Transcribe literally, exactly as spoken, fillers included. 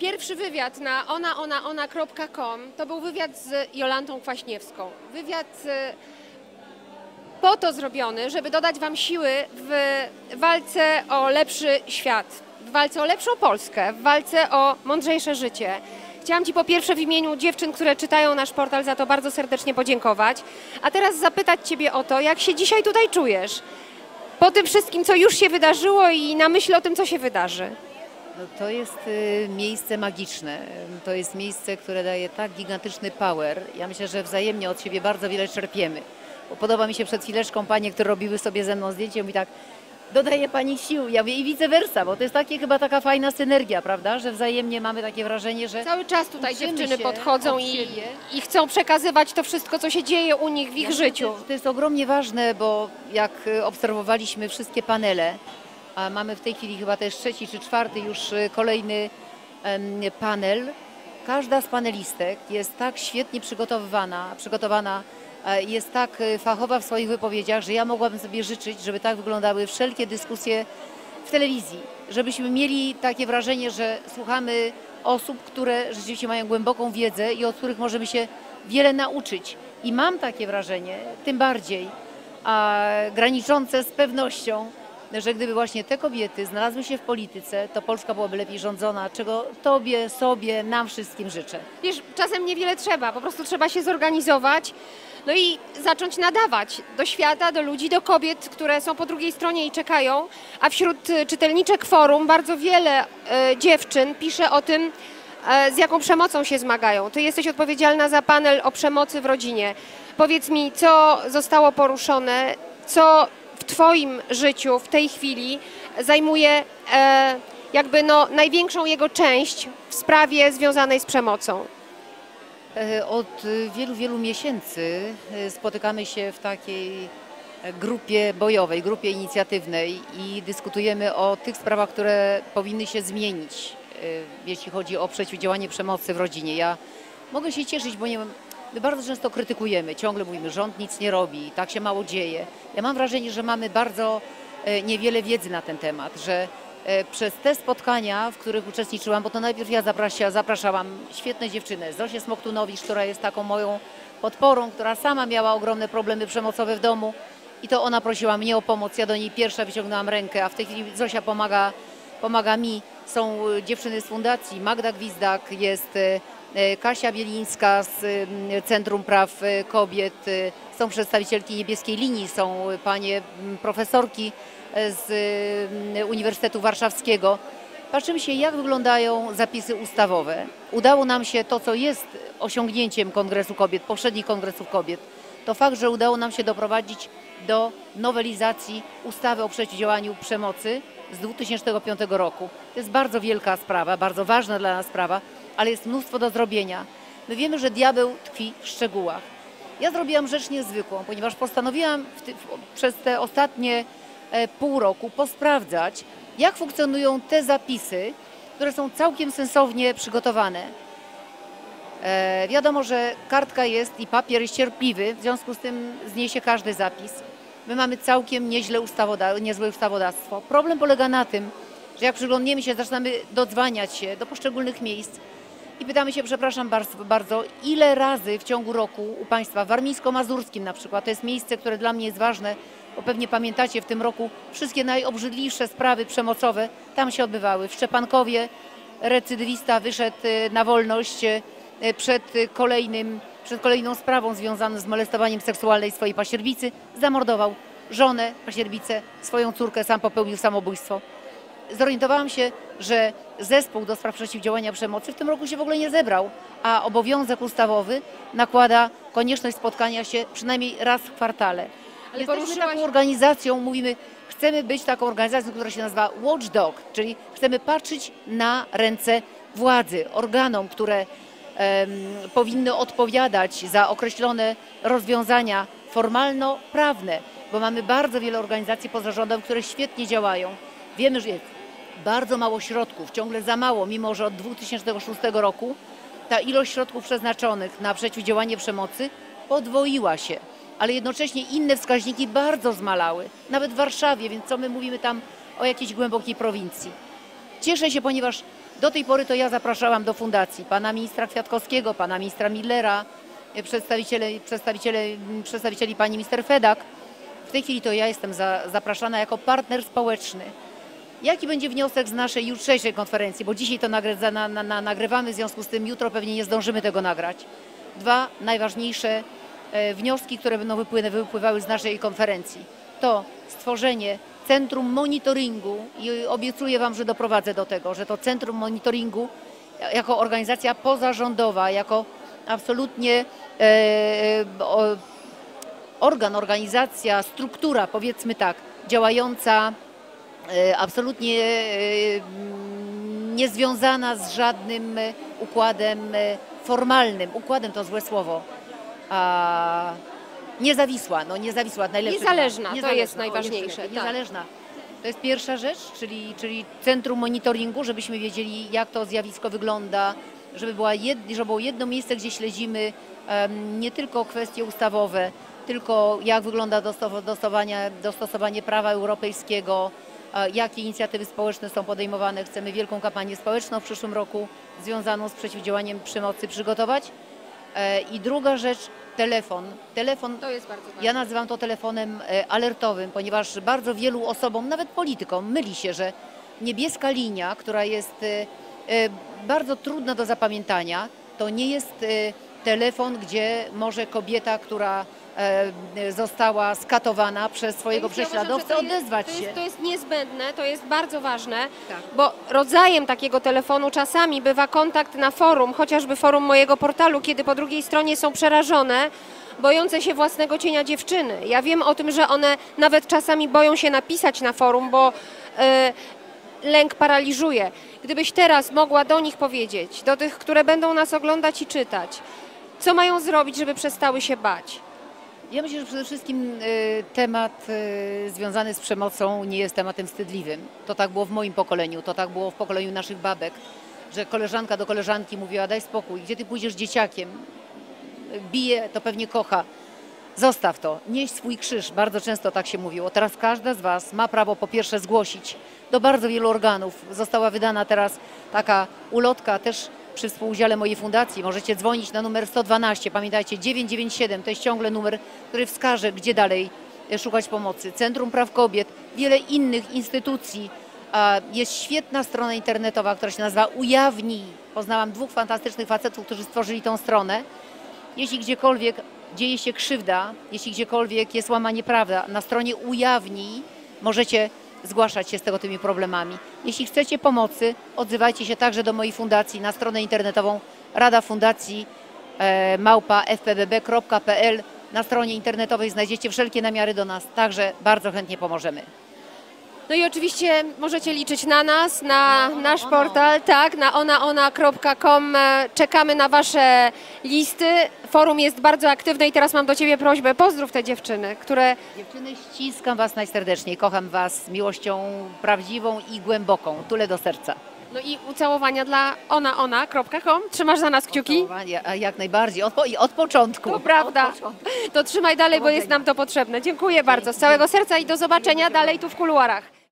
Pierwszy wywiad na ona ona ona kropka com to był wywiad z Jolantą Kwaśniewską. Wywiad e, po to zrobiony, żeby dodać Wam siły w walce o lepszy świat, w walce o lepszą Polskę, w walce o mądrzejsze życie. Chciałam Ci po pierwsze w imieniu dziewczyn, które czytają nasz portal, za to bardzo serdecznie podziękować. A teraz zapytać Ciebie o to, jak się dzisiaj tutaj czujesz? Po tym wszystkim, co już się wydarzyło i na myśl o tym, co się wydarzy. No to jest y, miejsce magiczne. To jest miejsce, które daje tak gigantyczny power. Ja myślę, że wzajemnie od siebie bardzo wiele czerpiemy. Bo podoba mi się przed chwileczką panie, które robiły sobie ze mną zdjęcie, mówi tak, dodaje pani sił. Ja mówię i vice versa, bo to jest takie, chyba taka fajna synergia, prawda? Że wzajemnie mamy takie wrażenie, że Cały czas tutaj uczymy dziewczyny się podchodzą od i, siebie. i chcą przekazywać to wszystko, co się dzieje u nich w ich Ja myślę, życiu. że to jest ogromnie ważne, bo jak y, obserwowaliśmy wszystkie panele, a mamy w tej chwili chyba też trzeci czy czwarty już y, kolejny em, panel, każda z panelistek jest tak świetnie przygotowywana, przygotowana, e, jest tak y, fachowa w swoich wypowiedziach, że ja mogłabym sobie życzyć, żeby tak wyglądały wszelkie dyskusje w telewizji, żebyśmy mieli takie wrażenie, że słuchamy osób, które rzeczywiście mają głęboką wiedzę i od których możemy się wiele nauczyć. I mam takie wrażenie, tym bardziej, a graniczące z pewnością, że gdyby właśnie te kobiety znalazły się w polityce, to Polska byłaby lepiej rządzona, czego Tobie, sobie, nam wszystkim życzę. Wiesz, czasem niewiele trzeba, po prostu trzeba się zorganizować, no i zacząć nadawać do świata, do ludzi, do kobiet, które są po drugiej stronie i czekają, a wśród y, czytelniczek forum bardzo wiele y, dziewczyn pisze o tym, y, z jaką przemocą się zmagają. Ty jesteś odpowiedzialna za panel o przemocy w rodzinie. Powiedz mi, co zostało poruszone, co w Twoim życiu w tej chwili zajmuje e, jakby no, największą jego część w sprawie związanej z przemocą? E, Od y, wielu, wielu miesięcy y, spotykamy się w takiej e, grupie bojowej, grupie inicjatywnej i dyskutujemy o tych sprawach, które powinny się zmienić, y, jeśli chodzi o przeciwdziałanie przemocy w rodzinie. Ja mogę się cieszyć, bo nie wiem, my bardzo często krytykujemy, ciągle mówimy, rząd nic nie robi, tak się mało dzieje. Ja mam wrażenie, że mamy bardzo e, niewiele wiedzy na ten temat, że e, przez te spotkania, w których uczestniczyłam, bo to najpierw ja zaprasza, zapraszałam świetne dziewczyny, Zosię Smoktunowicz, która jest taką moją podporą, która sama miała ogromne problemy przemocowe w domu i to ona prosiła mnie o pomoc, ja do niej pierwsza wyciągnęłam rękę, a w tej chwili Zosia pomaga, pomaga mi. Są dziewczyny z fundacji, Magda Gwizdak, jest e, Kasia Bielińska z Centrum Praw Kobiet, są przedstawicielki Niebieskiej Linii, są panie profesorki z Uniwersytetu Warszawskiego. Patrzymy się, jak wyglądają zapisy ustawowe. Udało nam się to, co jest osiągnięciem Kongresu Kobiet, poprzednich Kongresów Kobiet, to fakt, że udało nam się doprowadzić do nowelizacji ustawy o przeciwdziałaniu przemocy z dwa tysiące piątego roku. To jest bardzo wielka sprawa, bardzo ważna dla nas sprawa, ale jest mnóstwo do zrobienia. My wiemy, że diabeł tkwi w szczegółach. Ja zrobiłam rzecz niezwykłą, ponieważ postanowiłam w ty, w, przez te ostatnie e, pół roku posprawdzać, jak funkcjonują te zapisy, które są całkiem sensownie przygotowane. E, wiadomo, że kartka jest i papier jest cierpliwy, w związku z tym zniesie każdy zapis. My mamy całkiem nieźle ustawoda niezłe ustawodawstwo. Problem polega na tym, że jak przyglądniemy się, zaczynamy dodzwaniać się do poszczególnych miejsc i pytamy się, przepraszam bardzo, bardzo, ile razy w ciągu roku u Państwa w Warmińsko-Mazurskim na przykład, to jest miejsce, które dla mnie jest ważne, bo pewnie pamiętacie, w tym roku wszystkie najobrzydliwsze sprawy przemocowe tam się odbywały. W Szczepankowie recydywista wyszedł na wolność przed kolejnym, przed kolejną sprawą związaną z molestowaniem seksualnym swojej pasierbicy, zamordował żonę, pasierbicę, swoją córkę, sam popełnił samobójstwo. Zorientowałam się, że zespół do spraw przeciwdziałania przemocy w tym roku się w ogóle nie zebrał, a obowiązek ustawowy nakłada konieczność spotkania się przynajmniej raz w kwartale. Ale jesteśmy poruszyłaś... taką organizacją, mówimy, chcemy być taką organizacją, która się nazywa Watchdog, czyli chcemy patrzeć na ręce władzy, organom, które em, powinny odpowiadać za określone rozwiązania formalno-prawne, bo mamy bardzo wiele organizacji pozarządowych, które świetnie działają. Wiemy, że jest bardzo mało środków, ciągle za mało, mimo że od dwa tysiące szóstego roku ta ilość środków przeznaczonych na przeciwdziałanie przemocy podwoiła się, ale jednocześnie inne wskaźniki bardzo zmalały, nawet w Warszawie, więc co my mówimy tam o jakiejś głębokiej prowincji. Cieszę się, ponieważ Do tej pory to ja zapraszałam do fundacji pana ministra Kwiatkowskiego, pana ministra Millera, przedstawiciele, przedstawiciele, przedstawicieli pani minister Fedak. W tej chwili to ja jestem za, zapraszana jako partner społeczny. Jaki będzie wniosek z naszej jutrzejszej konferencji? Bo dzisiaj to nagry, na, na, na, nagrywamy, w związku z tym jutro pewnie nie zdążymy tego nagrać. Dwa najważniejsze e, wnioski, które będą wypłyny, wypływały z naszej konferencji. To stworzenie centrum monitoringu i obiecuję wam, że doprowadzę do tego, że to centrum monitoringu jako organizacja pozarządowa, jako absolutnie e, o, organ, organizacja, struktura, powiedzmy tak, działająca e, absolutnie e, niezwiązana z żadnym układem formalnym. Układem to złe słowo. A, Niezawisła, no niezawisła, najlepsze. Niezależna, niezależna, to jest o, najważniejsze. Tak. Tak. Niezależna. To jest pierwsza rzecz, czyli, czyli centrum monitoringu, żebyśmy wiedzieli, jak to zjawisko wygląda, żeby, była jed, żeby było jedno miejsce, gdzie śledzimy um, nie tylko kwestie ustawowe, tylko jak wygląda dostosowanie, dostosowanie prawa europejskiego, um, jakie inicjatywy społeczne są podejmowane. Chcemy wielką kampanię społeczną w przyszłym roku związaną z przeciwdziałaniem przemocy przygotować. E, I druga rzecz, telefon. Telefon, To jest bardzo ważne. ja nazywam to telefonem e, alertowym, ponieważ bardzo wielu osobom, nawet politykom, myli się, że niebieska linia, która jest e, e, bardzo trudna do zapamiętania, to nie jest e, telefon, gdzie może kobieta, która e, została skatowana przez swojego Ja uważam, prześladowcę, że to jest- odezwać to się. jest, to jest niezbędne, to jest bardzo ważne, Tak. bo rodzajem takiego telefonu czasami bywa kontakt na forum, chociażby forum mojego portalu, kiedy po drugiej stronie są przerażone, bojące się własnego cienia dziewczyny. Ja wiem o tym, że one nawet czasami boją się napisać na forum, bo e, lęk paraliżuje. Gdybyś teraz mogła do nich powiedzieć, do tych, które będą nas oglądać i czytać, co mają zrobić, żeby przestały się bać? Ja myślę, że przede wszystkim y, temat y, związany z przemocą nie jest tematem wstydliwym. To tak było w moim pokoleniu, to tak było w pokoleniu naszych babek, że koleżanka do koleżanki mówiła: daj spokój, gdzie ty pójdziesz dzieciakiem? Bije, to pewnie kocha. Zostaw to, nieś swój krzyż. Bardzo często tak się mówiło. Teraz każda z was ma prawo po pierwsze zgłosić do bardzo wielu organów. Została wydana teraz taka ulotka też przy współudziale mojej fundacji. Możecie dzwonić na numer sto dwanaście. Pamiętajcie, dziewięćset dziewięćdziesiąt siedem to jest ciągle numer, który wskaże, gdzie dalej szukać pomocy. Centrum Praw Kobiet, wiele innych instytucji. Jest świetna strona internetowa, która się nazywa Ujawnij. Poznałam dwóch fantastycznych facetów, którzy stworzyli tą stronę. Jeśli gdziekolwiek dzieje się krzywda, jeśli gdziekolwiek jest łamanie prawa, na stronie Ujawnij możecie zgłaszać się z tego tymi problemami. Jeśli chcecie pomocy, odzywajcie się także do mojej fundacji na stronę internetową Rada Fundacji e, małpa f p b b kropka p l. Na stronie internetowej znajdziecie wszelkie namiary do nas, także bardzo chętnie pomożemy. No i oczywiście możecie liczyć na nas, na nasz portal, tak, na onaona kropka com. Czekamy na wasze listy. Forum jest bardzo aktywne i teraz mam do ciebie prośbę, pozdrów te dziewczyny, które... Dziewczyny, ściskam was najserdeczniej, kocham was z miłością prawdziwą i głęboką, tule do serca. No i ucałowania dla onaona kropka com. Trzymasz za nas kciuki? Całowanie, a jak najbardziej, od, po, i od początku. To prawda. Od początku. To trzymaj dalej, bo jest nam to potrzebne. Dziękuję bardzo z całego serca i do zobaczenia dalej tu w kuluarach.